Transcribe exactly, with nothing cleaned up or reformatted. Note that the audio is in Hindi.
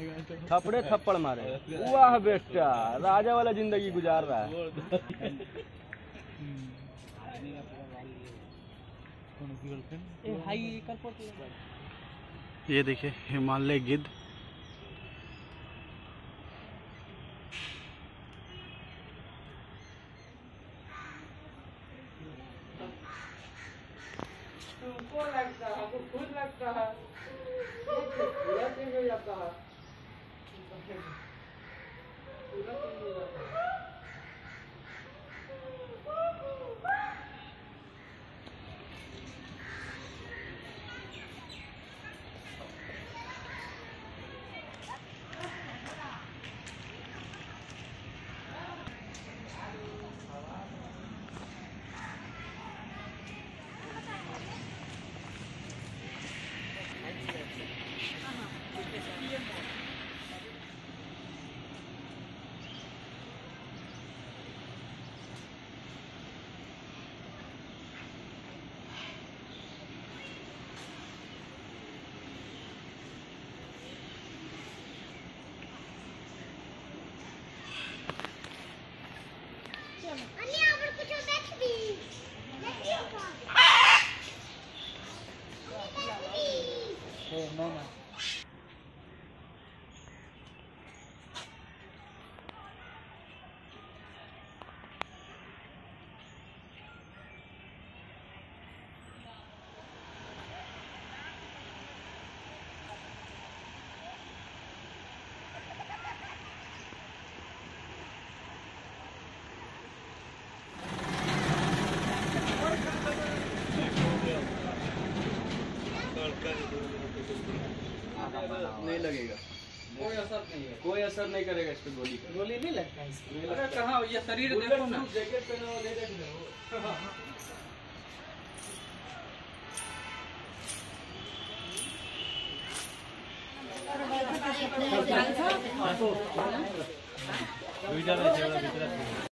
थपड़े थप्पड़ मारे। वाह बेटा, राजा वाला जिंदगी गुजार रहा है। ये देखिए हिमालय गिद्ध। तुमको लगता है, हमको खुद लगता है, पूरा दिन में जाता है, पूरा दिन में जाता है। No, no. नहीं लगेगा, कोई असर नहीं है, कोई असर नहीं करेगा इस पे गोली का। गोली नहीं लगता इसमें। अरे कहाँ ये शरीर देखो ना, जैकेट पहना हो, ले देखो।